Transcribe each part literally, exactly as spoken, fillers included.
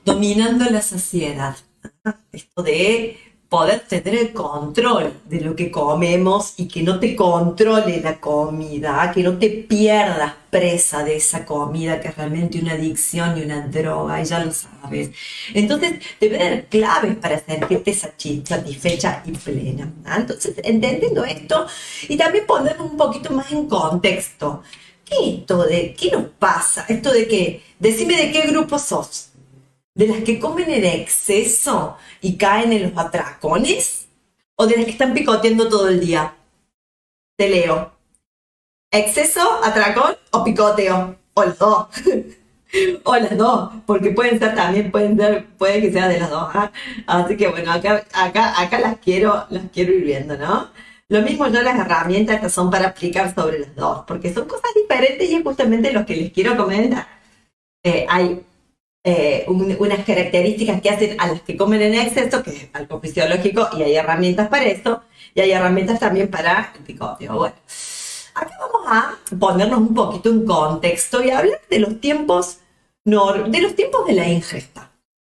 dominando la saciedad. Esto de poder tener el control de lo que comemos y que no te controle la comida, que no te pierdas presa de esa comida que es realmente una adicción y una droga, y ya lo sabes. Entonces, debe haber claves para sentirte satisfecha y plena, ¿no? Entonces, entendiendo esto y también ponernos un poquito más en contexto. ¿Qué es esto de qué nos pasa? Esto de que, decime de qué grupo sos. ¿De las que comen en exceso y caen en los atracones? ¿O de las que están picoteando todo el día? Te leo. ¿Exceso, atracón o picoteo? O las dos. O las dos, porque pueden ser también, pueden ser, puede que sea de las dos, ¿eh? Así que bueno, acá, acá, acá las quiero, las quiero ir viendo, ¿no? Lo mismo yo, las herramientas que son para aplicar sobre las dos, porque son cosas diferentes y es justamente lo que les quiero comentar. Eh, hay Eh, un, unas características que hacen a las que comen en exceso, que es algo fisiológico, y hay herramientas para esto, y hay herramientas también para el picoteo. Bueno, acá vamos a ponernos un poquito en contexto y hablar de los tiempos, de los tiempos de la ingesta.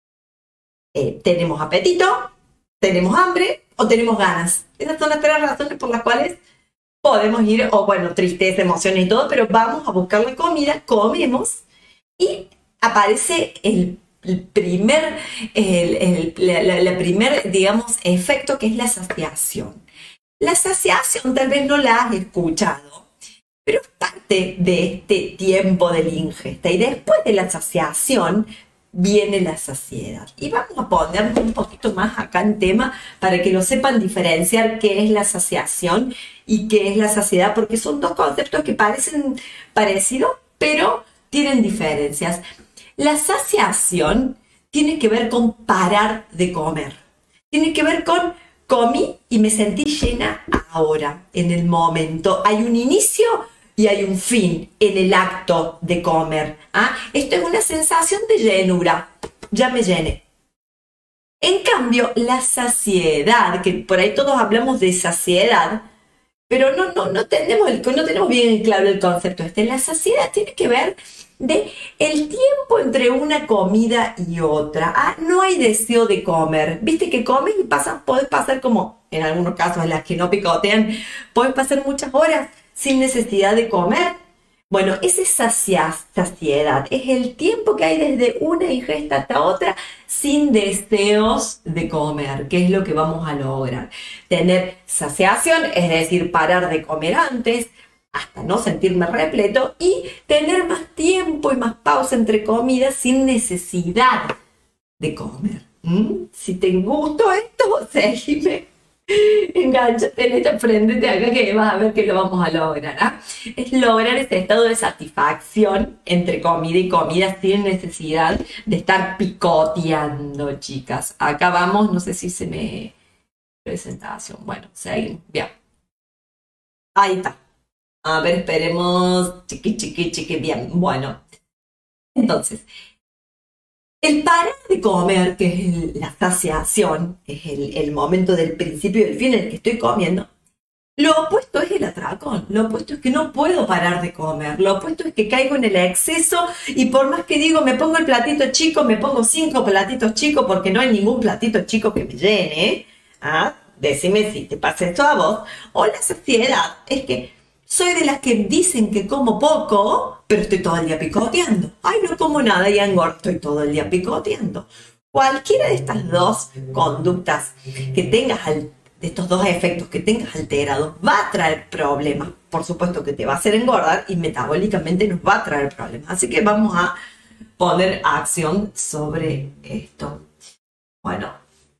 Eh, ¿Tenemos apetito? ¿Tenemos hambre? ¿O tenemos ganas? Esas son las tres razones por las cuales podemos ir, o bueno, tristeza, emociones y todo, pero vamos a buscar la comida, comemos y aparece el, el primer, el, el, la, la, la primer, digamos, efecto, que es la saciación. La saciación tal vez no la has escuchado, pero es parte de este tiempo de la ingesta. Y después de la saciación viene la saciedad. Y vamos a poner un poquito más acá en tema para que lo sepan diferenciar qué es la saciación y qué es la saciedad, porque son dos conceptos que parecen parecidos, pero tienen diferencias. La saciación tiene que ver con parar de comer. Tiene que ver con comí y me sentí llena ahora, en el momento. Hay un inicio y hay un fin en el acto de comer. ¿Ah? Esto es una sensación de llenura. Ya me llené. En cambio, la saciedad, que por ahí todos hablamos de saciedad, pero no, no, no, tenemos, el, no tenemos bien claro el concepto este. La saciedad tiene que ver de el tiempo entre una comida y otra. Ah, no hay deseo de comer. Viste que comes y pasas, podés pasar como, en algunos casos, en las que no picotean, podés pasar muchas horas sin necesidad de comer. Bueno, esa saciedad es el tiempo que hay desde una ingesta hasta otra sin deseos de comer, que es lo que vamos a lograr. Tener saciación, es decir, parar de comer antes, hasta no sentirme repleto, y tener más tiempo y más pausa entre comidas sin necesidad de comer. ¿Mm? Si te gustó esto, seguime, engánchate en esta, prendete acá que vas a ver que lo vamos a lograr. ¿eh? Es lograr ese estado de satisfacción entre comida y comida sin necesidad de estar picoteando, chicas. Acá vamos, no sé si se me... presentación, bueno, seguimos, bien. Ahí está. A ver, esperemos. Chiqui, chiqui, chiqui. Bien, bueno. Entonces, el parar de comer, que es el, la saciación, es el, el momento del principio y del fin en el que estoy comiendo. Lo opuesto es el atracón. Lo opuesto es que no puedo parar de comer. Lo opuesto es que caigo en el exceso y por más que digo, me pongo el platito chico, me pongo cinco platitos chicos porque no hay ningún platito chico que me llene. ¿Ah? Decime si te pasa esto a vos. O la saciedad es que soy de las que dicen que como poco, pero estoy todo el día picoteando. Ay, no como nada y engordo, estoy todo el día picoteando. Cualquiera de estas dos conductas que tengas, de estos dos efectos que tengas alterados, va a traer problemas. Por supuesto que te va a hacer engordar y metabólicamente nos va a traer problemas. Así que vamos a poner acción sobre esto. Bueno.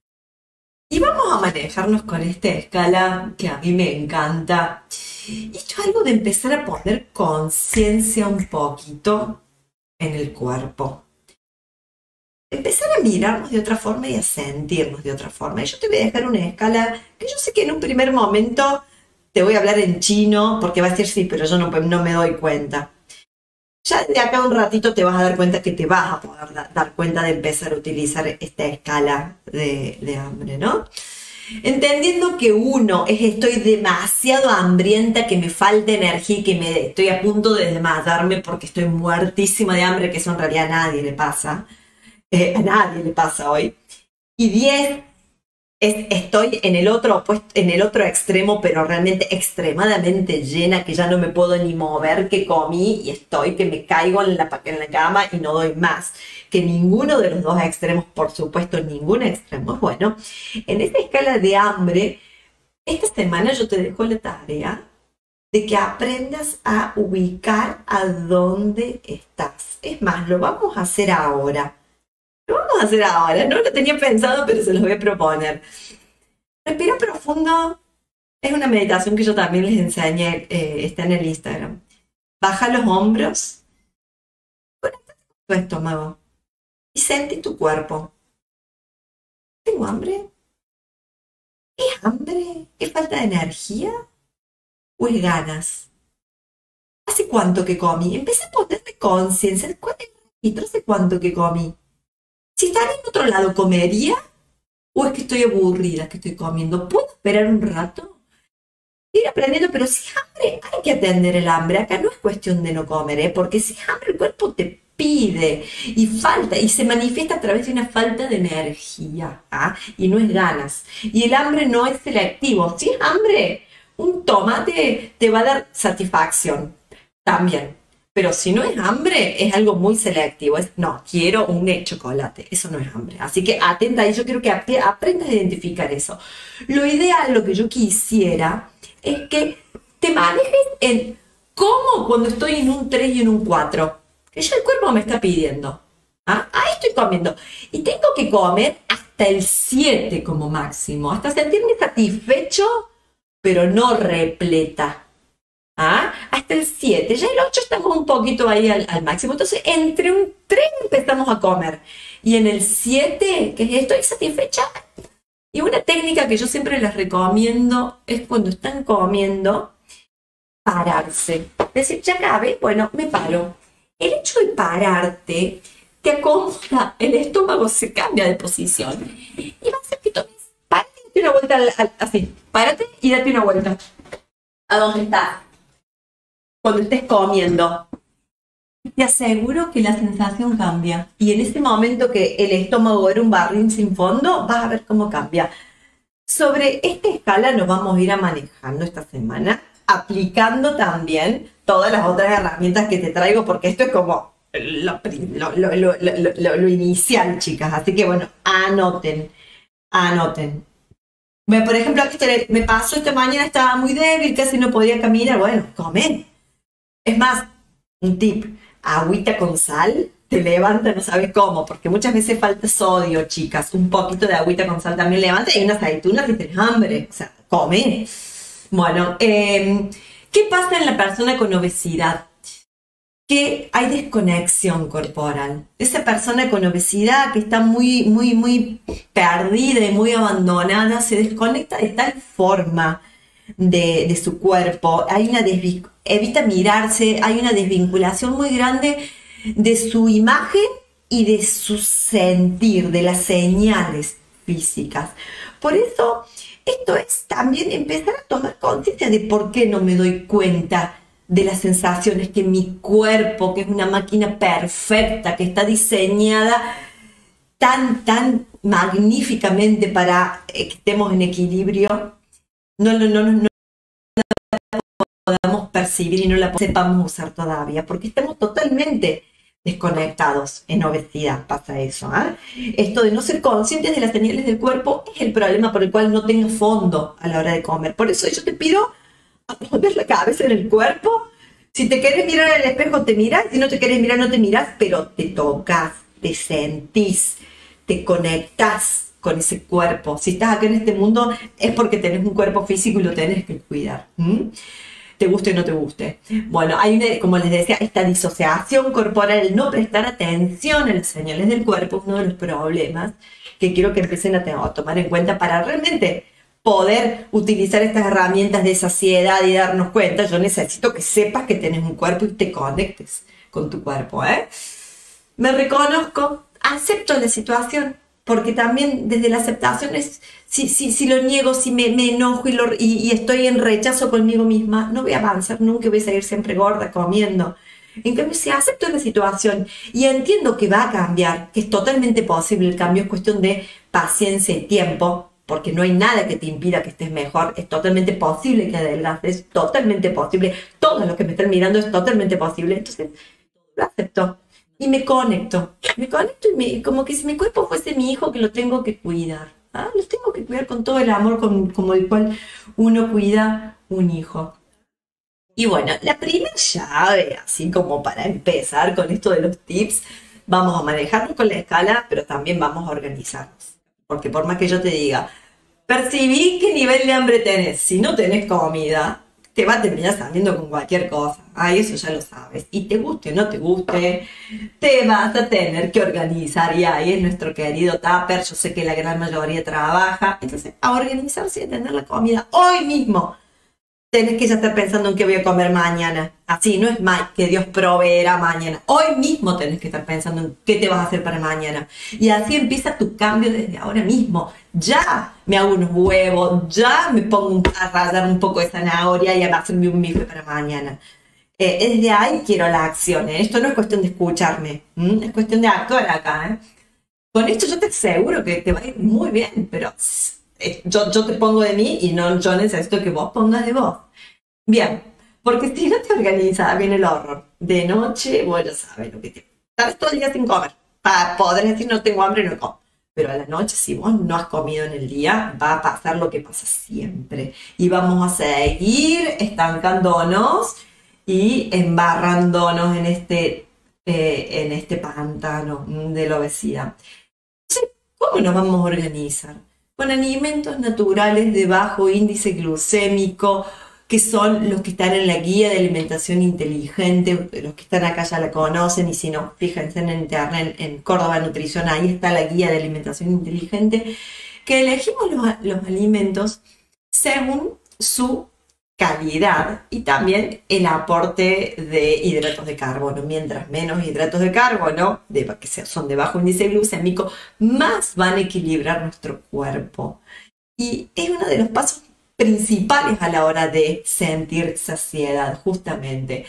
Y vamos a manejarnos con esta escala que a mí me encanta. Y esto es algo de empezar a poner conciencia un poquito en el cuerpo. Empezar a mirarnos de otra forma y a sentirnos de otra forma. Y yo te voy a dejar una escala que yo sé que en un primer momento te voy a hablar en chino porque vas a decir sí, pero yo no, no me doy cuenta. Ya de acá a un ratito te vas a dar cuenta que te vas a poder da, dar cuenta de empezar a utilizar esta escala de, de hambre, ¿no? Entendiendo que uno es estoy demasiado hambrienta, que me falta energía y que me, estoy a punto de desmayarme porque estoy muertísima de hambre, que eso en realidad a nadie le pasa. eh, a nadie le pasa hoy. Y diez es, estoy en el otro opuesto, en el otro extremo, pero realmente extremadamente llena, que ya no me puedo ni mover, que comí y estoy, que me caigo en la, en la cama y no doy más. Que ninguno de los dos extremos, por supuesto, ningún extremo es bueno. En esta escala de hambre, esta semana yo te dejo la tarea de que aprendas a ubicar a dónde estás. Es más, lo vamos a hacer ahora. Lo vamos a hacer ahora. No lo tenía pensado, pero se los voy a proponer. Respira profundo. Es una meditación que yo también les enseñé. Eh, está en el Instagram. Baja los hombros. Conecta con tu estómago. Y sentí tu cuerpo. ¿Tengo hambre? ¿Es hambre? ¿Es falta de energía? ¿O es ganas? ¿Hace cuánto que comí? Empecé a ponerme conciencia. ¿Y hace cuánto que comí? Si están en otro lado, ¿comería? ¿O es que estoy aburrida que estoy comiendo? ¿Puedo esperar un rato? Ir aprendiendo, pero si es hambre, hay que atender el hambre. Acá no es cuestión de no comer, ¿eh? Porque si es hambre, el cuerpo te pide y falta, y se manifiesta a través de una falta de energía, ¿ah? Y no es ganas. Y el hambre no es selectivo. Si es hambre, un tomate te va a dar satisfacción también. Pero si no es hambre, es algo muy selectivo. Es, no, quiero un chocolate. Eso no es hambre. Así que atenta y yo quiero que ap aprendas a identificar eso. Lo ideal, lo que yo quisiera, es que te manejes en cómo cuando estoy en un tres y en un cuatro. Que ya el cuerpo me está pidiendo. ¿Ah? Ahí estoy comiendo. Y tengo que comer hasta el siete como máximo. Hasta sentirme satisfecho, pero no repleta. ¿Ah? Hasta el siete, ya el ocho estamos un poquito ahí al, al máximo. Entonces, entre un tres empezamos a comer. Y en el siete, que estoy satisfecha. Y una técnica que yo siempre les recomiendo es cuando están comiendo, pararse. Decir, ya acabé, bueno, me paro. El hecho de pararte te acomoda, el estómago se cambia de posición. Y va a hacer que tomes, párate y date una vuelta al, al, así. Párate y date una vuelta. ¿A dónde estás? Cuando estés comiendo, te aseguro que la sensación cambia. Y en ese momento que el estómago era un barril sin fondo, vas a ver cómo cambia. Sobre esta escala nos vamos a ir a manejando esta semana, aplicando también todas las otras herramientas que te traigo, porque esto es como lo, lo, lo, lo, lo, lo inicial, chicas. Así que bueno, anoten, anoten. Por ejemplo, me pasó esta mañana, estaba muy débil, casi no podía caminar. Bueno, comen. Es más, un tip, agüita con sal, te levanta, no sabes cómo, porque muchas veces falta sodio, chicas. Un poquito de agüita con sal también levanta, y unas aceitunas si tienes hambre, o sea, come. Bueno, eh, ¿qué pasa en la persona con obesidad? Que hay desconexión corporal. Esa persona con obesidad que está muy, muy, muy perdida y muy abandonada, se desconecta de tal forma de, de su cuerpo. Hay una evita mirarse, hay una desvinculación muy grande de su imagen y de su sentir, de las señales físicas. Por eso, esto es también empezar a tomar conciencia de por qué no me doy cuenta de las sensaciones que mi cuerpo, que es una máquina perfecta, que está diseñada tan, tan magníficamente para que estemos en equilibrio, no, no, no, no, no la podamos percibir y no la sepamos usar todavía, porque estamos totalmente desconectados. En obesidad pasa eso, ¿eh? Esto de no ser conscientes de las señales del cuerpo es el problema por el cual no tengo fondo a la hora de comer. Por eso yo te pido a poner la cabeza en el cuerpo. Si te querés mirar al espejo, te miras. Si no te querés mirar, no te miras, pero te tocas, te sentís, te conectás con ese cuerpo. Si estás acá en este mundo es porque tenés un cuerpo físico y lo tenés que cuidar. ¿Mm? Te guste o no te guste. Bueno, hay una, como les decía, esta disociación corporal, el no prestar atención a las señales del cuerpo, es uno de los problemas que quiero que empiecen a, a tomar en cuenta para realmente poder utilizar estas herramientas de saciedad y darnos cuenta. Yo necesito que sepas que tienes un cuerpo y te conectes con tu cuerpo, ¿eh? Me reconozco, acepto la situación, porque también desde la aceptación es, si, si, si lo niego, si me, me enojo y, lo, y, y estoy en rechazo conmigo misma, no voy a avanzar nunca, voy a seguir siempre gorda, comiendo. En cambio, si acepto la situación y entiendo que va a cambiar, que es totalmente posible el cambio, es cuestión de paciencia y tiempo, porque no hay nada que te impida que estés mejor, es totalmente posible que adelgaces, es totalmente posible, todos los que me están mirando es totalmente posible, entonces lo acepto y me conecto, me conecto y me- como que si mi cuerpo fuese mi hijo que lo tengo que cuidar, ¿ah? Lo tengo que cuidar con todo el amor con, como el cual uno cuida un hijo. Y bueno, la primera llave, así como para empezar con esto de los tips, vamos a manejarnos con la escala, pero también vamos a organizarnos. Porque por más que yo te diga, percibí qué nivel de hambre tenés, si no tenés comida, te va a terminar saliendo con cualquier cosa. Ay, eso ya lo sabes. Y te guste o no te guste, te vas a tener que organizar. Y ahí es nuestro querido tupper. Yo sé que la gran mayoría trabaja. Entonces, a organizarse y a tener la comida hoy mismo. Tenés que ya estar pensando en qué voy a comer mañana. Así, no es más que Dios proveerá mañana. Hoy mismo tenés que estar pensando en qué te vas a hacer para mañana. Y así empieza tu cambio desde ahora mismo. Ya me hago unos huevos, ya me pongo a rallar un poco de zanahoria y a hacerme un bife para mañana. Eh, desde ahí quiero la acción. ¿eh? Esto no es cuestión de escucharme, ¿m? Es cuestión de actuar acá. ¿eh? Con esto yo te aseguro que te va a ir muy bien, pero eh, yo, yo te pongo de mí y no yo necesito que vos pongas de vos. Bien, porque si no te organizas, viene el horror. De noche, bueno, sabes lo que te... Estás todo el día sin comer. Para poder decir no tengo hambre, no como. Pero a la noche, si vos no has comido en el día, va a pasar lo que pasa siempre. Y vamos a seguir estancándonos y embarrándonos en este, eh, en este pantano mm, de la obesidad. ¿Cómo nos vamos a organizar? Con alimentos naturales de bajo índice glucémico, que son los que están en la guía de alimentación inteligente, los que están acá ya la conocen, y si no, fíjense en internet, en Córdoba Nutrición, ahí está la guía de alimentación inteligente, que elegimos los, los alimentos según su calidad y también el aporte de hidratos de carbono. Mientras menos hidratos de carbono, de, que son de bajo índice glucémico, más van a equilibrar nuestro cuerpo. Y es uno de los pasos principales a la hora de sentir saciedad, justamente.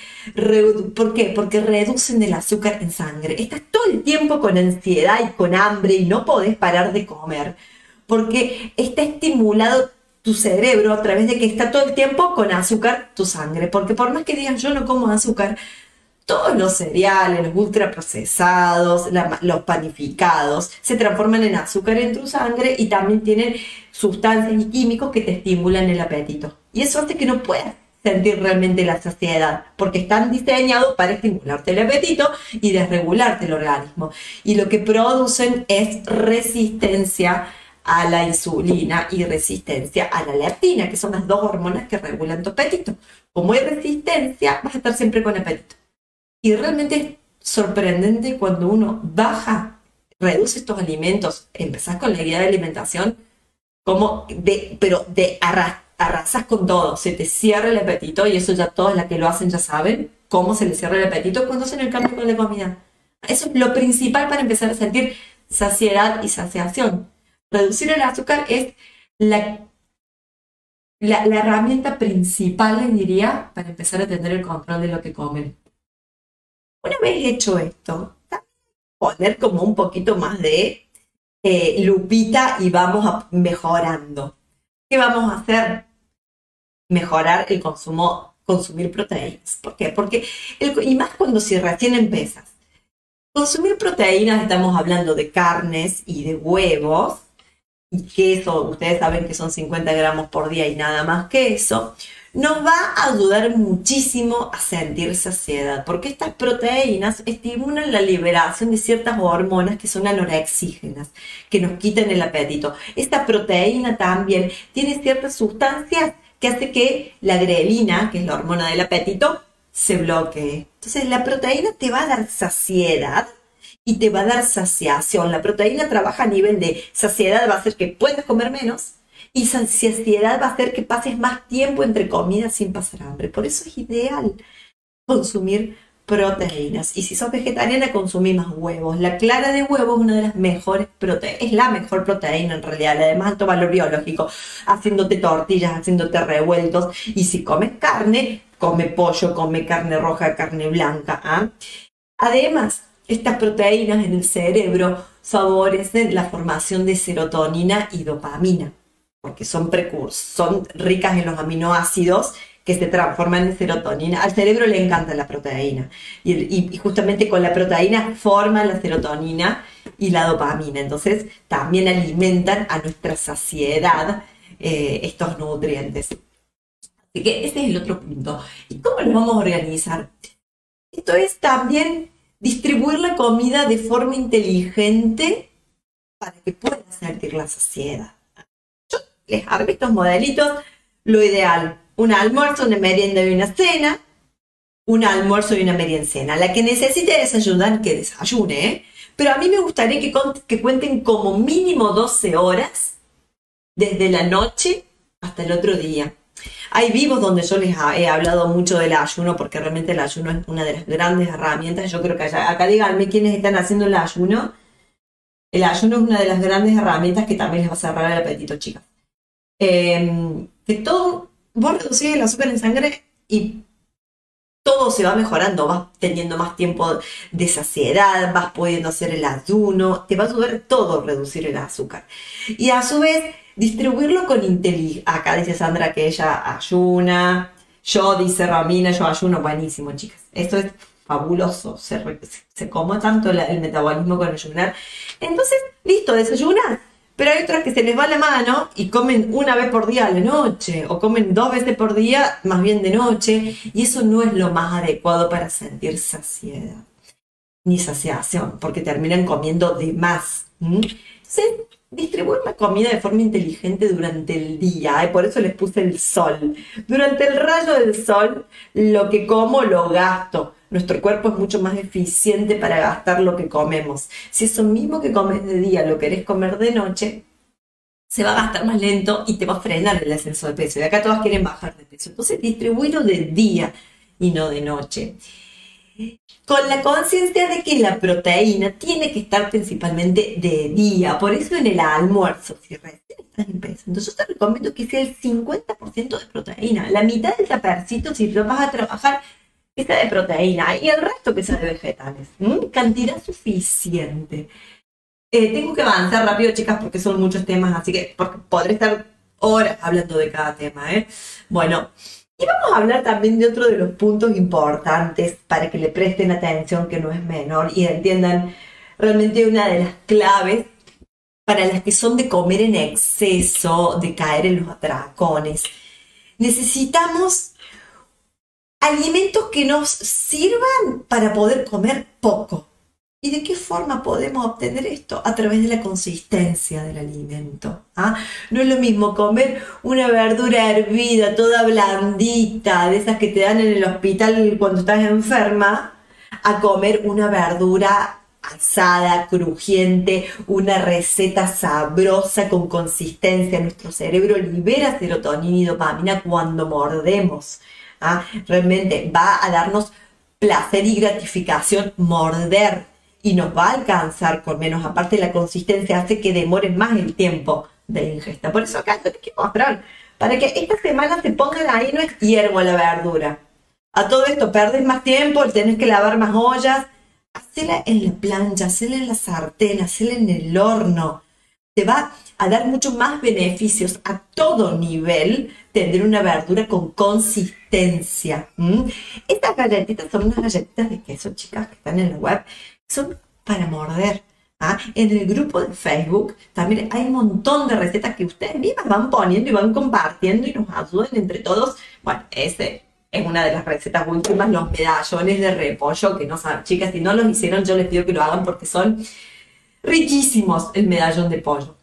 ¿Por qué? Porque reducen el azúcar en sangre. Estás todo el tiempo con ansiedad y con hambre y no podés parar de comer, porque está estimulado tu cerebro a través de que está todo el tiempo con azúcar tu sangre, porque por más que digas yo no como azúcar, todos los cereales, los ultraprocesados, la, los panificados, se transforman en azúcar en tu sangre y también tienen sustancias y químicos que te estimulan el apetito. Y eso hace que no puedas sentir realmente la saciedad, porque están diseñados para estimularte el apetito y desregularte el organismo. Y lo que producen es resistencia a la insulina y resistencia a la leptina, que son las dos hormonas que regulan tu apetito. Como hay resistencia, vas a estar siempre con apetito. Y realmente es sorprendente cuando uno baja, reduce estos alimentos, empezás con la guía de alimentación, como de, pero de arras, arrasas con todo, se te cierra el apetito, y eso ya todos las que lo hacen ya saben cómo se les cierra el apetito cuando hacen el cambio con la comida. Eso es lo principal para empezar a sentir saciedad y saciación. Reducir el azúcar es la, la, la herramienta principal, les diría, para empezar a tener el control de lo que comen. Una vez hecho esto, poner como un poquito más de eh, lupita y vamos a, mejorando. ¿Qué vamos a hacer? Mejorar el consumo, consumir proteínas. ¿Por qué? Porque, el, y más cuando si recién empiezas. Consumir proteínas, estamos hablando de carnes y de huevos, y queso, ustedes saben que son cincuenta gramos por día y nada más que eso, nos va a ayudar muchísimo a sentir saciedad, porque estas proteínas estimulan la liberación de ciertas hormonas que son anorexígenas, que nos quitan el apetito. Esta proteína también tiene ciertas sustancias que hace que la grelina, que es la hormona del apetito, se bloquee. Entonces la proteína te va a dar saciedad y te va a dar saciación. La proteína trabaja a nivel de saciedad, va a hacer que puedas comer menos, y saciedad va a hacer que pases más tiempo entre comidas sin pasar hambre. Por eso es ideal consumir proteínas. Y si sos vegetariana, consumí más huevos. La clara de huevo es una de las mejores proteínas, es la mejor proteína en realidad, la de más alto valor biológico, haciéndote tortillas, haciéndote revueltos. Y si comes carne, come pollo, come carne roja, carne blanca. ¿Ah? Además, estas proteínas en el cerebro favorecen la formación de serotonina y dopamina, porque son precursores, son ricas en los aminoácidos que se transforman en serotonina. Al cerebro le encanta la proteína y, y, y justamente con la proteína forman la serotonina y la dopamina. Entonces también alimentan a nuestra saciedad eh, estos nutrientes. Así que ese es el otro punto. ¿Y cómo lo vamos a organizar? Esto es también distribuir la comida de forma inteligente para que puedas sentir la saciedad. Yo les hago estos modelitos. Lo ideal: un almuerzo, una merienda y una cena. Un almuerzo y una merienda y cena. La que necesite desayunar, que desayune, ¿eh? Pero a mí me gustaría que, que cuenten como mínimo doce horas desde la noche hasta el otro día. Hay vivos donde yo les he hablado mucho del ayuno, porque realmente el ayuno es una de las grandes herramientas. Yo creo que allá, acá díganme quiénes están haciendo el ayuno. El ayuno es una de las grandes herramientas que también les va a cerrar el apetito, chicas. Eh, que todo, vos reducís el azúcar en sangre y todo se va mejorando, vas teniendo más tiempo de saciedad, vas pudiendo hacer el ayuno, te va a ayudar todo a reducir el azúcar. Y a su vez, distribuirlo con inteligencia. Acá dice Sandra que ella ayuna, yo, dice Romina, yo ayuno. Buenísimo, chicas. Esto es fabuloso, se, se come tanto la, el metabolismo con ayunar. Entonces, listo, desayunas. Pero hay otras que se les va la mano y comen una vez por día a la noche, o comen dos veces por día, más bien de noche, y eso no es lo más adecuado para sentir saciedad, ni saciación, porque terminan comiendo de más. ¿Mm? Entonces, distribuir la comida de forma inteligente durante el día, ¿eh? Por eso les puse el sol. Durante el rayo del sol, lo que como lo gasto. Nuestro cuerpo es mucho más eficiente para gastar lo que comemos. Si eso mismo que comes de día lo querés comer de noche, se va a gastar más lento y te va a frenar el ascenso de peso. Y acá todas quieren bajar de peso. Entonces, distribuirlo de día y no de noche. Con la conciencia de que la proteína tiene que estar principalmente de día. Por eso en el almuerzo, si recién estás empezando, yo te recomiendo que sea el cincuenta por ciento de proteína. La mitad del tapercito, si lo vas a trabajar, que sea de proteína, y el resto que sea de vegetales. ¿Mm? Cantidad suficiente. Eh, tengo que avanzar rápido, chicas, porque son muchos temas, así que porque podré estar horas hablando de cada tema, ¿eh? Bueno, y vamos a hablar también de otro de los puntos importantes para que le presten atención, que no es menor, y entiendan realmente una de las claves para las que son de comer en exceso, de caer en los atracones. Necesitamos alimentos que nos sirvan para poder comer poco. ¿Y de qué forma podemos obtener esto? A través de la consistencia del alimento. ¿Ah? No es lo mismo comer una verdura hervida, toda blandita, de esas que te dan en el hospital cuando estás enferma, a comer una verdura asada, crujiente, una receta sabrosa con consistencia. Nuestro cerebro libera serotonina y dopamina cuando mordemos. ¿Ah? Realmente va a darnos placer y gratificación morder, y nos va a alcanzar con menos. Aparte, la consistencia hace que demore más el tiempo de ingesta. Por eso acá te quiero mostrar, para que esta semana se pongan ahí, no es hiervo la verdura. A todo esto perdes más tiempo, tenés que lavar más ollas. Hacela en la plancha, hacela en la sartén, hacela en el horno. Te va a dar muchos más beneficios a todo nivel tener una verdura con consistencia. ¿Mm? Estas galletitas son unas galletitas de queso, chicas, que están en la web. Son para morder. ¿Ah? En el grupo de Facebook también hay un montón de recetas que ustedes mismas van poniendo y van compartiendo y nos ayudan entre todos. Bueno, ese es una de las recetas últimas, los medallones de repollo, que no saben, chicas, si no los hicieron, yo les pido que lo hagan porque son riquísimos el medallón de pollo.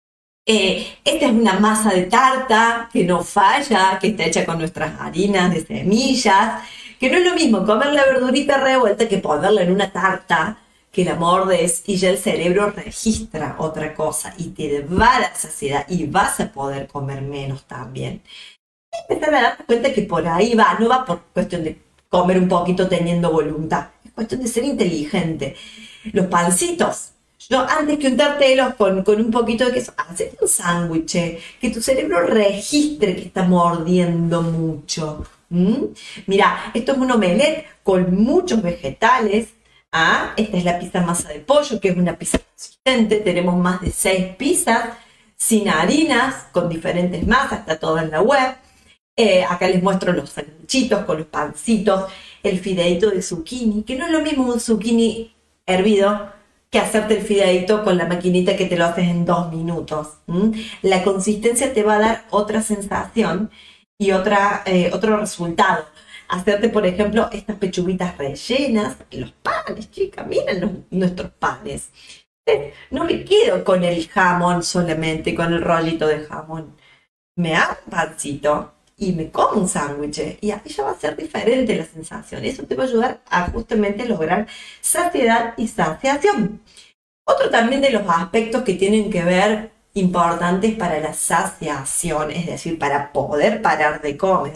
Eh, esta es una masa de tarta que no falla, que está hecha con nuestras harinas de semillas, que no es lo mismo comer la verdurita revuelta que ponerla en una tarta, que la mordes y ya el cerebro registra otra cosa y te va a dar saciedad y vas a poder comer menos también. Empezar a darte cuenta que por ahí va, no va por cuestión de comer un poquito teniendo voluntad. Es cuestión de ser inteligente. Los pancitos. Yo, antes que untártelos con, con un poquito de queso, hacete un sándwich, que tu cerebro registre que está mordiendo mucho. ¿Mm? Mira, esto es un omelette con muchos vegetales. ¿Ah? Esta es la pizza masa de pollo, que es una pizza consistente. Tenemos más de seis pizzas sin harinas, con diferentes masas, está todo en la web. Eh, acá les muestro los sanguchitos con los pancitos, el fideito de zucchini, que no es lo mismo un zucchini hervido que hacerte el fideito con la maquinita que te lo haces en dos minutos. ¿Mm? La consistencia te va a dar otra sensación y otra, eh, otro resultado. Hacerte, por ejemplo, estas pechuguitas rellenas, los panes, chicas, miren los, nuestros panes. No me quedo con el jamón solamente, con el rollito de jamón. Me hago un pancito y me como un sándwich y ahí ya va a ser diferente la sensación. Eso te va a ayudar a justamente lograr saciedad y saciación. Otro también de los aspectos que tienen que ver importantes para la saciación, es decir, para poder parar de comer,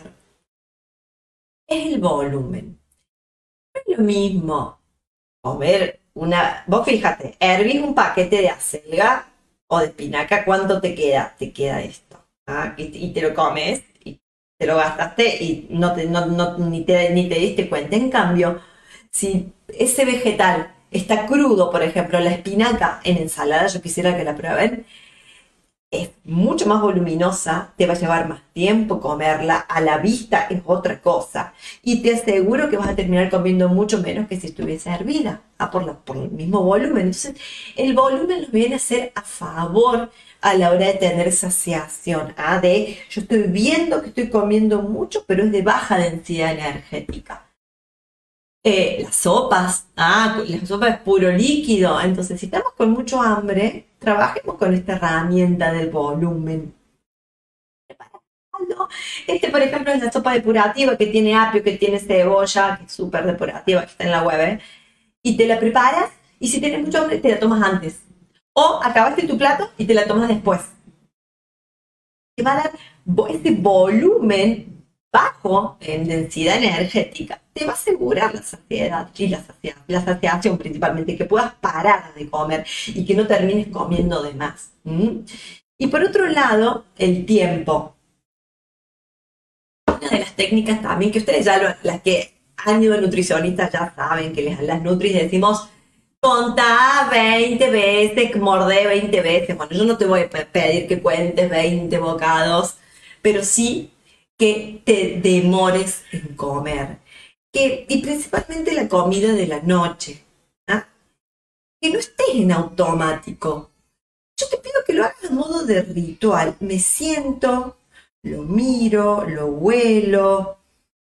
es el volumen. No es lo mismo comer una... Vos fíjate, hervís un paquete de acelga o de espinaca, ¿cuánto te queda? Te queda esto. ¿Ah? Y, y te lo comes y te lo gastaste y no te, no, no, ni, te, ni te diste cuenta. En cambio, si ese vegetal está crudo, por ejemplo, la espinaca en ensalada, yo quisiera que la prueben, es mucho más voluminosa, te va a llevar más tiempo comerla, a la vista es otra cosa, y te aseguro que vas a terminar comiendo mucho menos que si estuviese hervida, ah, por, la, por el mismo volumen. Entonces, el volumen nos viene a ser a favor a la hora de tener saciación, ¿ah? De yo estoy viendo que estoy comiendo mucho, pero es de baja densidad energética. Eh, las sopas, ah, la sopa es puro líquido, entonces si estamos con mucho hambre, trabajemos con esta herramienta del volumen. Este, por ejemplo, es la sopa depurativa que tiene apio, que tiene cebolla, que es súper depurativa, que está en la web, ¿eh? Y te la preparas, y si tienes mucho hambre, te la tomas antes. O acabaste tu plato y te la tomas después. Te va a dar este volumen bajo en densidad energética, te va a asegurar la saciedad y la, sacia, la saciación principalmente, que puedas parar de comer y que no termines comiendo de más. ¿Mm? Y por otro lado, el tiempo. Una de las técnicas también que ustedes ya, lo, las que han ido a nutricionistas ya saben, que les, las nutris decimos, contá veinte veces, mordé veinte veces. Bueno, yo no te voy a pedir que cuentes veinte bocados, pero sí que te demores en comer. Que, y principalmente la comida de la noche. ¿Ah? Que no estés en automático. Yo te pido que lo hagas a modo de ritual. Me siento, lo miro, lo huelo,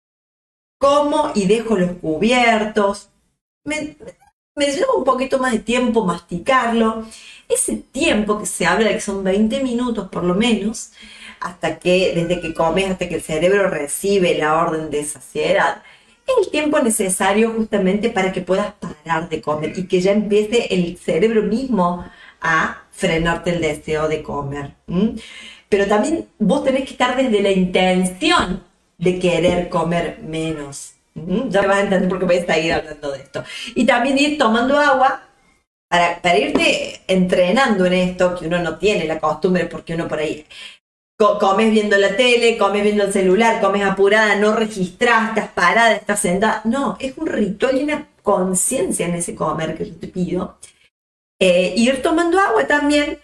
como y dejo los cubiertos. Me, me lleva un poquito más de tiempo masticarlo. Ese tiempo que se habla de que son veinte minutos por lo menos, hasta que, desde que comes hasta que el cerebro recibe la orden de saciedad, es el tiempo necesario justamente para que puedas parar de comer y que ya empiece el cerebro mismo a frenarte el deseo de comer. ¿Mm? Pero también vos tenés que estar desde la intención de querer comer menos. ¿Mm? Ya me vas a entender por qué voy a seguir hablando de esto. Y también ir tomando agua para, para irte entrenando en esto, que uno no tiene la costumbre porque uno por ahí... Comes viendo la tele, comes viendo el celular, comes apurada, no registrás, estás parada, estás sentada. No, es un ritual y una conciencia en ese comer que yo te pido. Eh, ir tomando agua también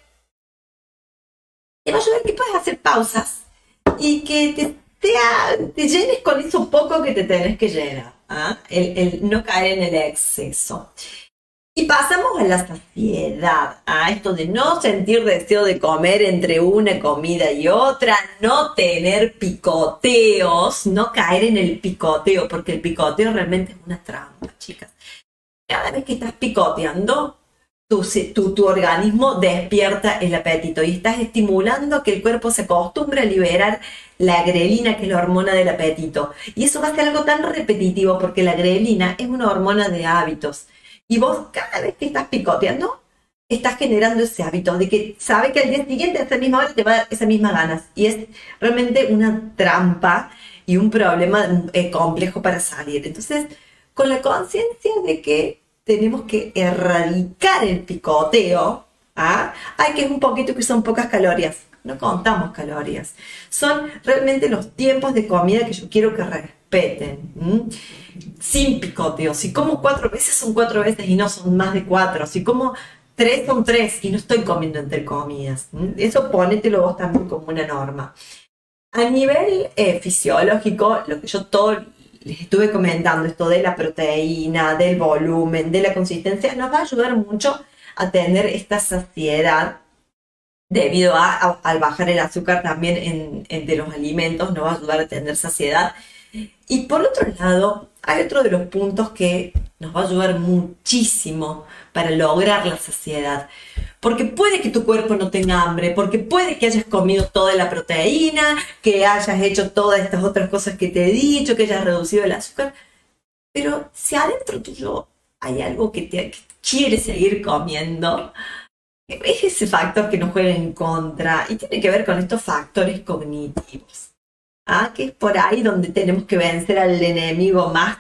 te va a ayudar a que puedas hacer pausas y que te, te, te llenes con eso poco que te tenés que llenar. ¿Ah? El, el no caer en el exceso. Y pasamos a la saciedad, a esto de no sentir deseo de comer entre una comida y otra, no tener picoteos, no caer en el picoteo, porque el picoteo realmente es una trampa, chicas. Cada vez que estás picoteando, tu, tu, tu organismo despierta el apetito y estás estimulando que el cuerpo se acostumbre a liberar la grelina, que es la hormona del apetito. Y eso va a ser algo tan repetitivo, porque la grelina es una hormona de hábitos. Y vos cada vez que estás picoteando, estás generando ese hábito de que sabe que al día siguiente a esa misma hora te va a dar esas mismas ganas. Y es realmente una trampa y y un problema eh, complejo para salir. Entonces, con la conciencia de que tenemos que erradicar el picoteo, ¿ah? Ay, que es un poquito, que son pocas calorías. No contamos calorías. Son realmente los tiempos de comida que yo quiero que respeten. ¿m? Sin picoteo. Si como cuatro veces, son cuatro veces y no son más de cuatro. Si como tres, son tres y no estoy comiendo entre comidas. ¿m? Eso ponételo vos también como una norma. A nivel eh, fisiológico, lo que yo todo les estuve comentando, esto de la proteína, del volumen, de la consistencia, nos va a ayudar mucho a tener esta saciedad debido a, a al bajar el azúcar también en, en de los alimentos, nos va a ayudar a tener saciedad. Y por otro lado, hay otro de los puntos que nos va a ayudar muchísimo para lograr la saciedad. Porque puede que tu cuerpo no tenga hambre, porque puede que hayas comido toda la proteína, que hayas hecho todas estas otras cosas que te he dicho, que hayas reducido el azúcar. Pero si adentro tuyo hay algo que te que quiere seguir comiendo, es ese factor que nos juega en contra y tiene que ver con estos factores cognitivos. ¿Ah? Que es por ahí donde tenemos que vencer al enemigo más,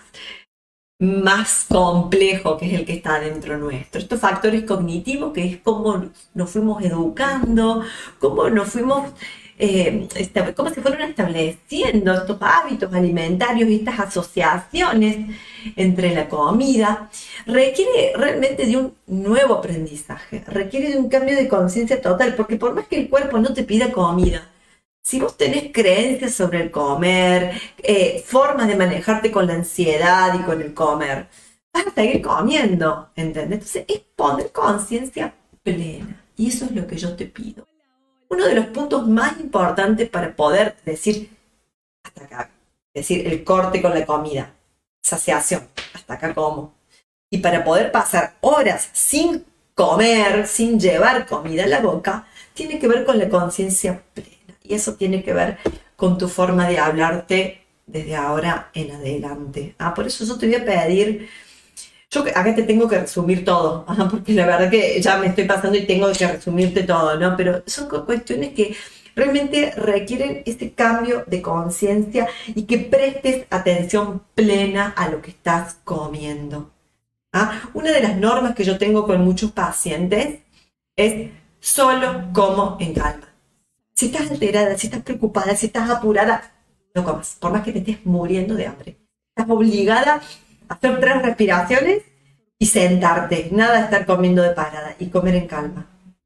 más complejo, que es el que está dentro nuestro. Estos factores cognitivos, que es cómo nos fuimos educando, cómo nos fuimos, eh, cómo se fueron estableciendo estos hábitos alimentarios y estas asociaciones entre la comida, requiere realmente de un nuevo aprendizaje, requiere de un cambio de conciencia total, porque por más que el cuerpo no te pida comida, si vos tenés creencias sobre el comer, eh, formas de manejarte con la ansiedad y con el comer, vas a seguir comiendo, ¿entendés? Entonces es poner conciencia plena. Y eso es lo que yo te pido. Uno de los puntos más importantes para poder decir, hasta acá, decir el corte con la comida, saciación, hasta acá como. Y para poder pasar horas sin comer, sin llevar comida a la boca, tiene que ver con la conciencia plena. Y eso tiene que ver con tu forma de hablarte desde ahora en adelante. Ah, por eso yo te voy a pedir, yo acá te tengo que resumir todo, ah, porque la verdad que ya me estoy pasando y tengo que resumirte todo, ¿no? Pero son cuestiones que realmente requieren este cambio de conciencia y que prestes atención plena a lo que estás comiendo. ¿Ah? Una de las normas que yo tengo con muchos pacientes es solo como en calma. Si estás alterada, si estás preocupada, si estás apurada, no comas, por más que te estés muriendo de hambre. Estás obligada a hacer tres respiraciones y sentarte, nada de estar comiendo de parada y comer en calma.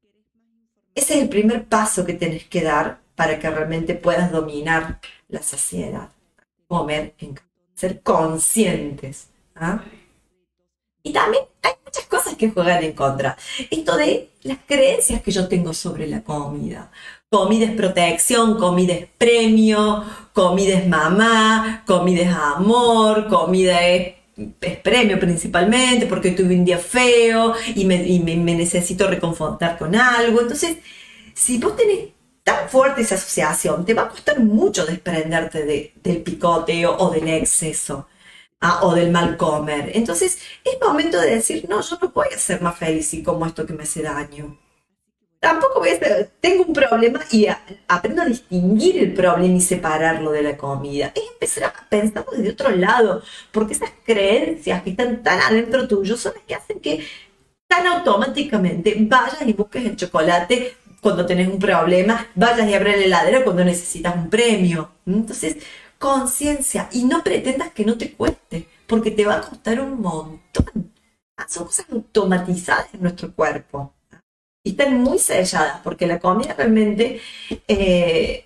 Ese es el primer paso que tenés que dar para que realmente puedas dominar la saciedad. Comer en calma, ser conscientes. ¿Ah? Y también hay muchas cosas que juegan en contra. Esto de las creencias que yo tengo sobre la comida. Comida es protección, comida es premio, comida es mamá, comida es amor, comida es, es premio principalmente porque tuve un día feo y, me, y me, me necesito reconfortar con algo. Entonces, si vos tenés tan fuerte esa asociación, te va a costar mucho desprenderte de, del picoteo o del exceso. Ah, o del mal comer. Entonces es momento de decir, no, yo no voy a ser más feliz si como esto que me hace daño. Tampoco voy a ser, tengo un problema y a, aprendo a distinguir el problema y separarlo de la comida. Es empezar a pensar desde otro lado, porque esas creencias que están tan adentro tuyo son las que hacen que tan automáticamente vayas y busques el chocolate cuando tenés un problema, vayas y abres la heladera cuando necesitas un premio. Entonces, conciencia, y no pretendas que no te cueste, porque te va a costar un montón. Son cosas automatizadas en nuestro cuerpo y están muy selladas, porque la comida realmente eh,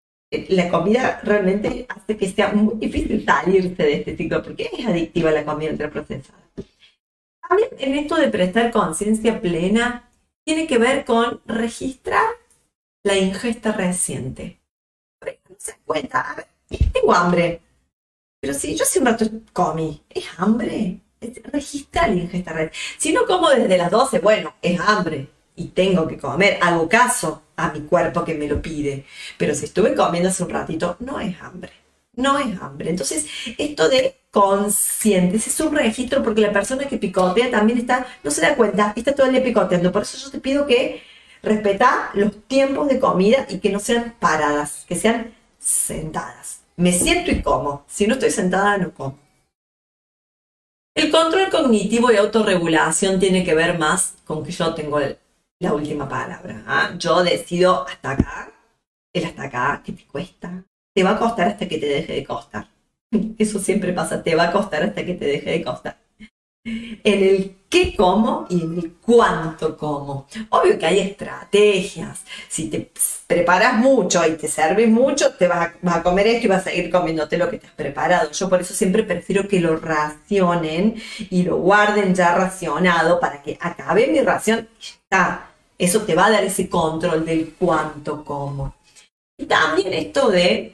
la comida realmente hace que sea muy difícil salirse de este ciclo, porque es adictiva la comida ultraprocesada. También en esto de prestar conciencia plena tiene que ver con registrar la ingesta reciente. Por ejemplo, no se da cuenta, a ver, tengo hambre, pero si yo hace un rato comí, ¿es hambre? Registra la ingesta reciente. Si no como desde las doce, bueno, es hambre y tengo que comer, hago caso a mi cuerpo que me lo pide. Pero si estuve comiendo hace un ratito, no es hambre, no es hambre. Entonces, esto de consciente, ese es un registro, porque la persona que picotea también está, no se da cuenta, está todo el día picoteando. Por eso yo te pido que respetá los tiempos de comida y que no sean paradas, que sean sentadas. Me siento y como. Si no estoy sentada, no como. El control cognitivo y autorregulación tiene que ver más con que yo tengo el, la última palabra. ¿Ah? Yo decido hasta acá, el hasta acá, ¿qué te cuesta? Te va a costar hasta que te deje de costar. Eso siempre pasa, te va a costar hasta que te deje de costar. En el qué como y en el cuánto como. Obvio que hay estrategias. Si te preparas mucho y te serves mucho, te vas a, vas a comer esto y vas a seguir comiéndote lo que te has preparado. Yo por eso siempre prefiero que lo racionen y lo guarden ya racionado para que acabe mi ración y ya está. Eso te va a dar ese control del cuánto como. Y también esto de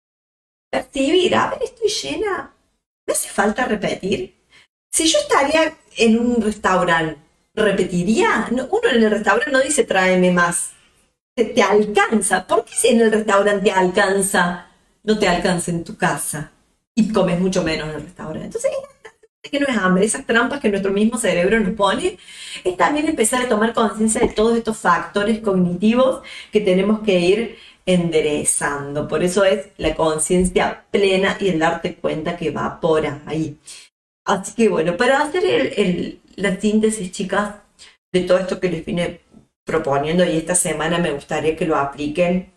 percibir, a ver, estoy llena, ¿me hace falta repetir? Si yo estaría en un restaurante, ¿repetiría? No, uno en el restaurante no dice tráeme más, te, te alcanza. ¿Por qué si en el restaurante te alcanza, no te alcanza en tu casa? Y comes mucho menos en el restaurante. Entonces, es que no es hambre, esas trampas que nuestro mismo cerebro nos pone, es también empezar a tomar conciencia de todos estos factores cognitivos que tenemos que ir enderezando. Por eso es la conciencia plena y el darte cuenta que va por ahí. Así que bueno, para hacer el, el, la síntesis, chicas, de todo esto que les vine proponiendo y esta semana me gustaría que lo apliquen.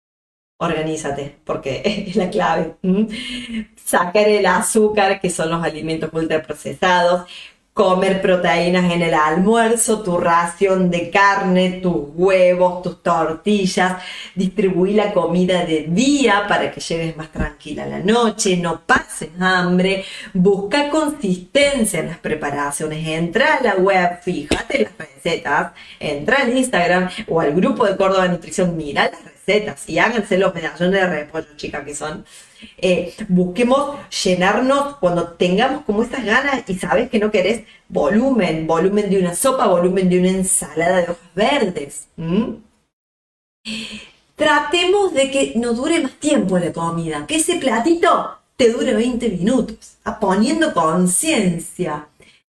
Organízate, porque es la clave. ¿Mm? Sacar el azúcar, que son los alimentos ultraprocesados, comer proteínas en el almuerzo, tu ración de carne, tus huevos, tus tortillas, distribuir la comida de día para que llegues más tranquila a la noche, no pases hambre, busca consistencia en las preparaciones, entra a la web, fíjate las recetas, entra al Instagram o al grupo de Córdoba Nutrición, mira las recetas y háganse los medallones de repollo, chicas, que son... Eh, busquemos llenarnos cuando tengamos como esas ganas y sabes que no querés volumen, volumen de una sopa, volumen de una ensalada de hojas verdes. ¿Mm? Tratemos de que no dure más tiempo la comida, que ese platito te dure veinte minutos, a poniendo conciencia.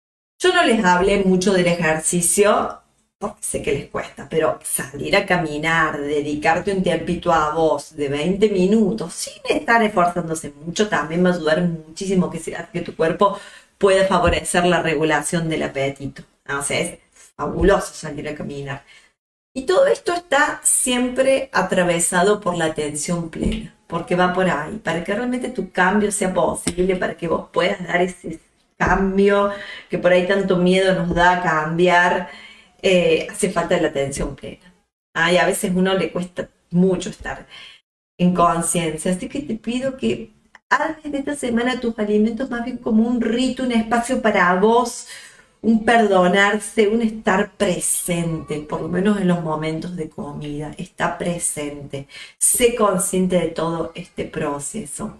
Yo no les hablé mucho del ejercicio porque sé que les cuesta, pero salir a caminar, dedicarte un tiempito a vos de veinte minutos, sin estar esforzándose mucho, también va a ayudar muchísimo que, sea, que tu cuerpo pueda favorecer la regulación del apetito. O sea, es fabuloso salir a caminar. Y todo esto está siempre atravesado por la atención plena, porque va por ahí, para que realmente tu cambio sea posible, para que vos puedas dar ese cambio que por ahí tanto miedo nos da a cambiar. Eh, hace falta la atención plena. Ah, y a veces a uno le cuesta mucho estar en conciencia. Así que te pido que hagas de esta semana tus alimentos más bien como un rito, un espacio para vos, un perdonarse, un estar presente, por lo menos en los momentos de comida. Está presente. Sé consciente de todo este proceso.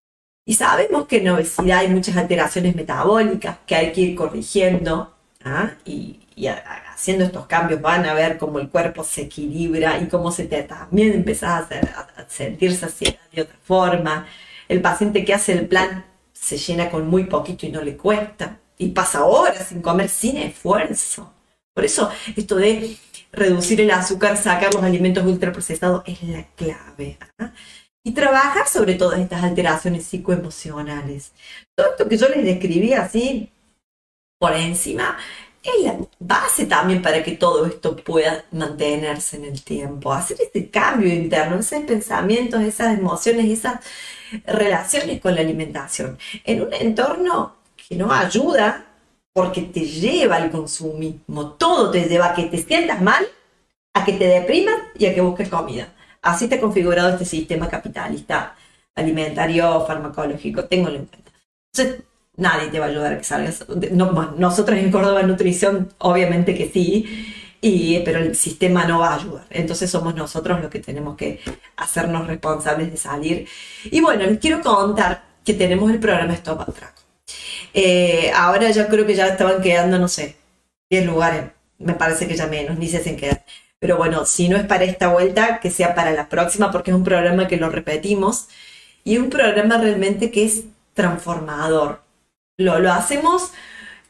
Y sabemos que en obesidad hay muchas alteraciones metabólicas que hay que ir corrigiendo. ¿Ah? Y, y haciendo estos cambios van a ver cómo el cuerpo se equilibra y cómo se te también empezás a, hacer, a sentir saciedad de otra forma. El paciente que hace el plan se llena con muy poquito y no le cuesta y pasa horas sin comer sin esfuerzo. Por eso esto de reducir el azúcar, sacar los alimentos ultraprocesados es la clave. ¿Ah? Y trabajar sobre todas estas alteraciones psicoemocionales. Todo esto que yo les describí así por encima es la base también para que todo esto pueda mantenerse en el tiempo, hacer este cambio interno, esos pensamientos, esas emociones, esas relaciones con la alimentación, en un entorno que no ayuda porque te lleva al consumismo, todo te lleva a que te sientas mal, a que te deprimas y a que busques comida. Así está configurado este sistema capitalista alimentario, farmacológico, ténganlo en cuenta. Entonces, nadie te va a ayudar a que salgas. No, bueno, nosotros en Córdoba Nutrición, obviamente que sí, y, pero el sistema no va a ayudar. Entonces somos nosotros los que tenemos que hacernos responsables de salir. Y bueno, les quiero contar que tenemos el programa Stop Atraco. Eh, ahora yo creo que ya estaban quedando, no sé, diez lugares. Me parece que ya menos, ni sé si quedan. Pero bueno, si no es para esta vuelta, que sea para la próxima, porque es un programa que lo repetimos. Y un programa realmente que es transformador. Lo, lo hacemos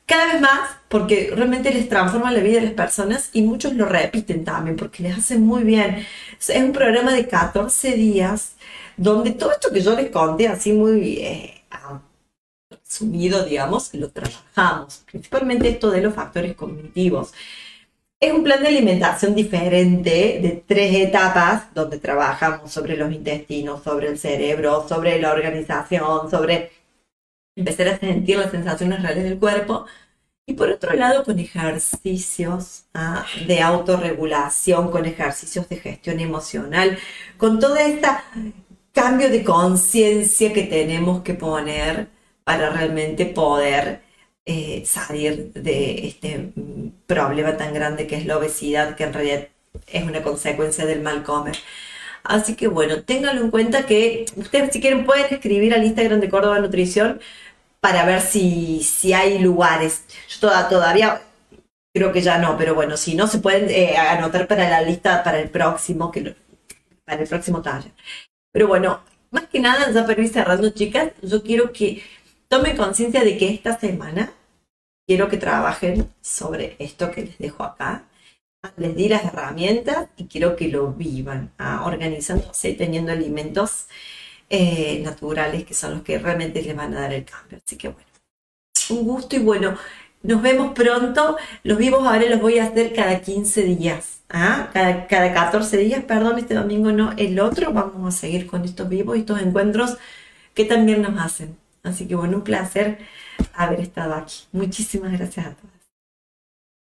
cada vez más, porque realmente les transforma la vida de las personas y muchos lo repiten también porque les hace muy bien. Es un programa de catorce días donde todo esto que yo les conté así muy eh, resumido, digamos, lo trabajamos, principalmente esto de los factores cognitivos. Es un plan de alimentación diferente de tres etapas donde trabajamos sobre los intestinos, sobre el cerebro, sobre la organización, sobre empezar a sentir las sensaciones reales del cuerpo. Y por otro lado, con ejercicios ¿ah? de autorregulación, con ejercicios de gestión emocional, con todo este cambio de conciencia que tenemos que poner para realmente poder eh, salir de este problema tan grande que es la obesidad, que en realidad es una consecuencia del mal comer. Así que bueno, ténganlo en cuenta que ustedes si quieren pueden escribir al Instagram de Córdoba Nutrición para ver si, si hay lugares. Yo toda, todavía creo que ya no, pero bueno, si no se pueden eh, anotar para la lista para el próximo, que lo, para el próximo taller. Pero bueno, más que nada, ya para ir cerrando, chicas, yo quiero que tomen conciencia de que esta semana quiero que trabajen sobre esto que les dejo acá. Les di las herramientas y quiero que lo vivan, ¿ah? Organizándose, teniendo alimentos eh, naturales que son los que realmente les van a dar el cambio. Así que bueno, un gusto y bueno, nos vemos pronto. Los vivos ahora los voy a hacer cada quince días, ¿ah? cada, cada catorce días, perdón, este domingo no, el otro. Vamos a seguir con estos vivos y estos encuentros que también nos hacen. Así que bueno, un placer haber estado aquí. Muchísimas gracias a todos.